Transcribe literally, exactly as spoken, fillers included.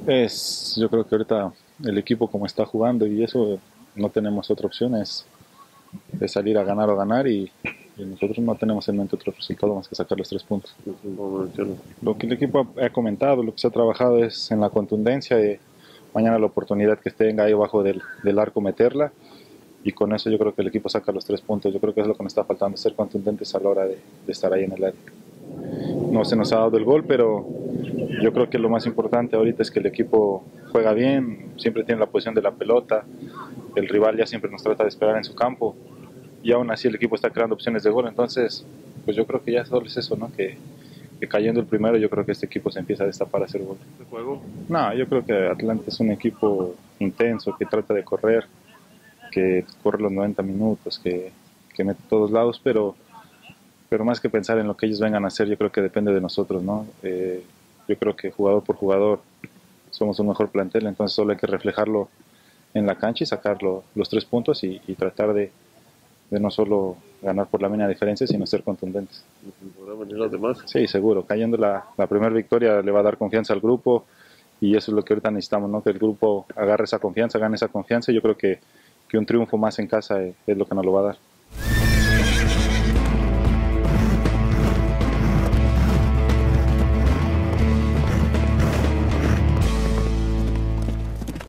Es, yo creo que ahorita el equipo como está jugando y eso no tenemos otra opción, es, es salir a ganar o ganar y, y nosotros no tenemos en mente otro resultado más que sacar los tres puntos. Lo que el equipo ha, ha comentado, lo que se ha trabajado es en la contundencia, de mañana la oportunidad que tenga ahí abajo del, del arco meterla y con eso yo creo que el equipo saca los tres puntos. Yo creo que es lo que nos está faltando, ser contundentes a la hora de, de estar ahí en el área. No se nos ha dado el gol, pero yo creo que lo más importante ahorita es que el equipo juega bien, siempre tiene la posición de la pelota, el rival ya siempre nos trata de esperar en su campo y aún así el equipo está creando opciones de gol, entonces pues yo creo que ya solo es eso, ¿no? Que, que cayendo el primero yo creo que este equipo se empieza a destapar a hacer gol. ¿De juego? No, yo creo que Atlante es un equipo intenso, que trata de correr, que corre los noventa minutos, que, que mete a todos lados, pero, pero más que pensar en lo que ellos vengan a hacer, yo creo que depende de nosotros, ¿no? Eh, yo creo que jugador por jugador somos un mejor plantel, entonces solo hay que reflejarlo en la cancha y sacar lo, los tres puntos y, y tratar de, de no solo ganar por la mínima diferencia, sino ser contundentes. ¿Podrán venir los demás? Sí, seguro. Cayendo la, la primera victoria le va a dar confianza al grupo y eso es lo que ahorita necesitamos, ¿no? Que el grupo agarre esa confianza, gane esa confianza y yo creo que, que un triunfo más en casa es, es lo que nos lo va a dar.